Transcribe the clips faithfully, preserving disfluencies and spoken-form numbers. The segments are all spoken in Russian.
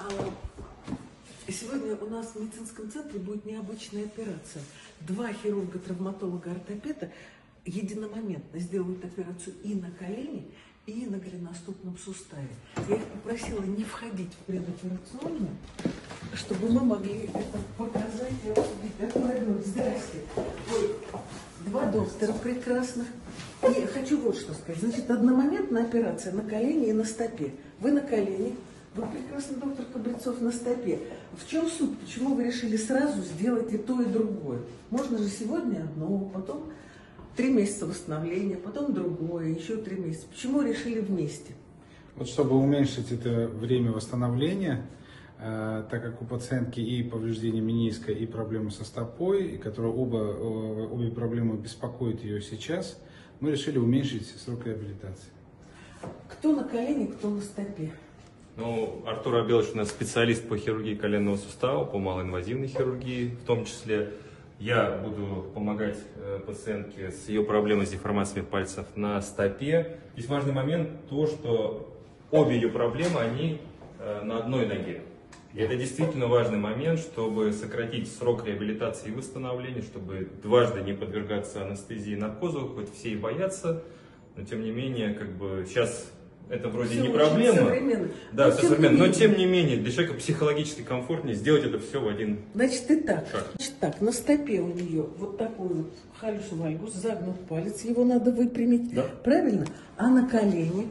Сегодня у нас в медицинском центре будет необычная операция. Два хирурга-травматолога-ортопеда единомоментно сделают операцию и на колене, и на голеностопном суставе. Я их попросила не входить в предоперационную, чтобы мы могли это показать и обсудить. Здрасте. Ой, два доктора прекрасных. И хочу вот что сказать. Значит, одномоментная операция на колене и на стопе. Вы на колене, вы прекрасный доктор Кобрецов на стопе. В чем суть? Почему вы решили сразу сделать и то, и другое? Можно же сегодня одно, потом три месяца восстановления, потом другое, еще три месяца. Почему решили вместе? Вот чтобы уменьшить это время восстановления, э, так как у пациентки и повреждение мениска, и проблемы со стопой, и которые оба, э, обе проблемы беспокоят ее сейчас, мы решили уменьшить срок реабилитации. Кто на колене, кто на стопе? Ну, Артур Абелович у нас специалист по хирургии коленного сустава, по малоинвазивной хирургии, в том числе. Я буду помогать э, пациентке с ее проблемой с деформациями пальцев на стопе. Здесь важный момент то, что обе ее проблемы, они э, на одной ноге. И это действительно важный момент, чтобы сократить срок реабилитации и восстановления, чтобы дважды не подвергаться анестезии и наркозу, хоть все и боятся, но тем не менее, как бы сейчас... Это вроде все не проблема, современно. Да, но все современно, но тем не менее для человека психологически комфортнее сделать это все в один Значит, и так. шаг. Значит, так, на стопе у нее вот такой вот халюс вальгус, загнут палец, его надо выпрямить, да. Правильно? А на колене?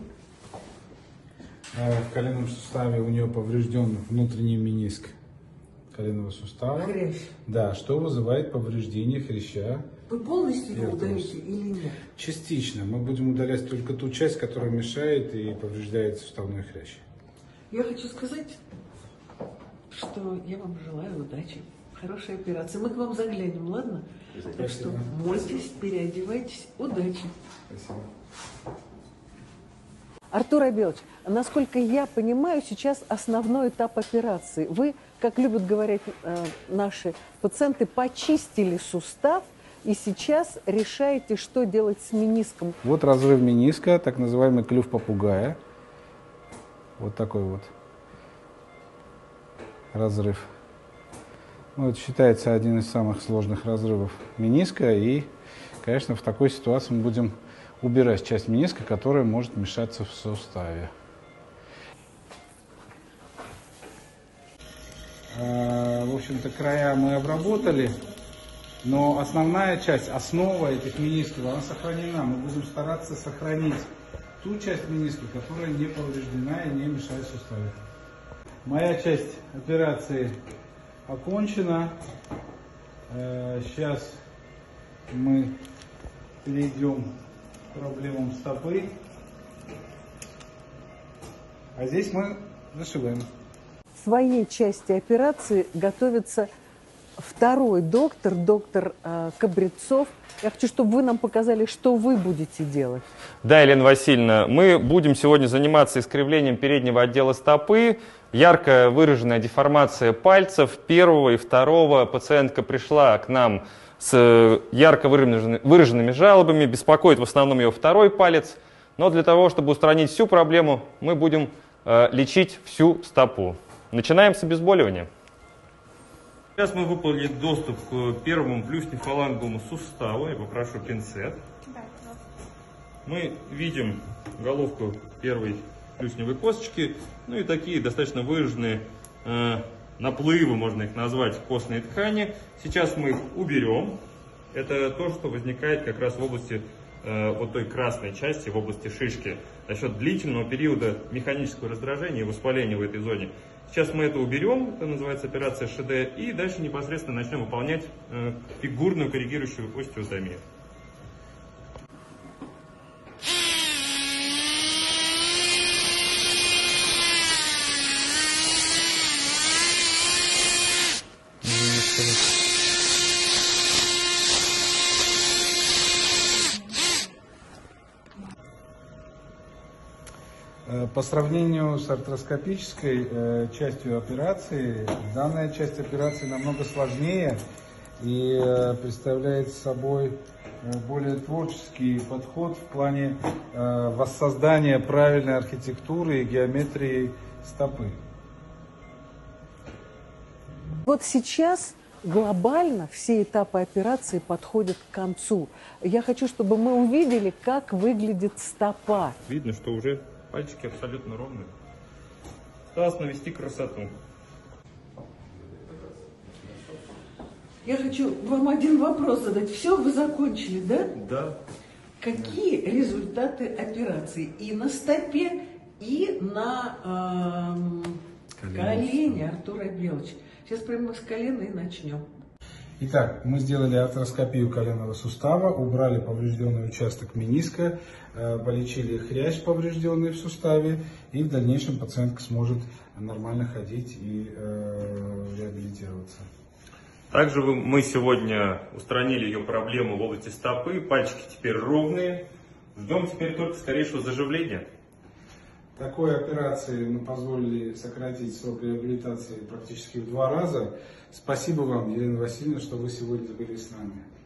В коленном суставе у нее поврежден внутренний мениск коленного сустава. Хрящ. Да, что вызывает повреждение хряща. Вы полностью его удаляете или нет? Частично. Мы будем удалять только ту часть, которая мешает и повреждает суставной хрящ. Я хочу сказать, что я вам желаю удачи. Хорошей операции. Мы к вам заглянем, ладно? Спасибо. Так что мойтесь, переодевайтесь. Удачи. Спасибо. Артур Абелович, насколько я понимаю, сейчас основной этап операции. Вы, как любят говорить э, наши пациенты, почистили сустав и сейчас решаете, что делать с мениском. Вот разрыв мениска, так называемый клюв попугая. Вот такой вот разрыв. Ну, это считается один из самых сложных разрывов мениска. И, конечно, в такой ситуации мы будем убирать часть мениска, которая может мешаться в суставе. В общем-то, края мы обработали, но основная часть, основа этих менисков, она сохранена. Мы будем стараться сохранить ту часть мениска, которая не повреждена и не мешает суставу. Моя часть операции окончена. Сейчас мы перейдем к проблемам стопы. А здесь мы зашиваем. В своей части операции готовится второй доктор, доктор э, Кобрецов. Я хочу, чтобы вы нам показали, что вы будете делать. Да, Елена Васильевна, мы будем сегодня заниматься искривлением переднего отдела стопы. Ярко выраженная деформация пальцев первого и второго. Пациентка пришла к нам с ярко выраженными, выраженными жалобами, беспокоит в основном ее второй палец. Но для того, чтобы устранить всю проблему, мы будем э, лечить всю стопу. Начинаем с обезболивания. Сейчас мы выполнили доступ к первому плюснефаланговому суставу. Я попрошу пинцет. Мы видим головку первой плюсневой косточки, ну и такие достаточно выраженные э, наплывы, можно их назвать, костной ткани. Сейчас мы их уберем. Это то, что возникает как раз в области э, вот той красной части, в области шишки, за счет длительного периода механического раздражения и воспаления в этой зоне. Сейчас мы это уберем, это называется операция ШД, и дальше непосредственно начнем выполнять э, фигурную коррегирующую остеотомию. По сравнению с артроскопической э, частью операции, данная часть операции намного сложнее и э, представляет собой э, более творческий подход в плане э, воссоздания правильной архитектуры и геометрии стопы. Вот сейчас глобально все этапы операции подходят к концу. Я хочу, чтобы мы увидели, как выглядит стопа. Видно, что уже пальчики абсолютно ровные. Осталось навести красоту. Я хочу вам один вопрос задать. Все, вы закончили, да? Да. Какие результаты операции и на стопе, и на эм, колене Артура Белыча? Сейчас прямо с колена и начнем. Итак, мы сделали артроскопию коленного сустава, убрали поврежденный участок мениска, э, полечили хрящ, поврежденный в суставе, и в дальнейшем пациентка сможет нормально ходить и э, реабилитироваться. Также вы- мы сегодня устранили ее проблему в области стопы, пальчики теперь ровные. Ждем теперь только скорейшего заживления. Такой операцией мы позволили сократить срок реабилитации практически в два раза. Спасибо вам, Елена Васильевна, что вы сегодня были с нами.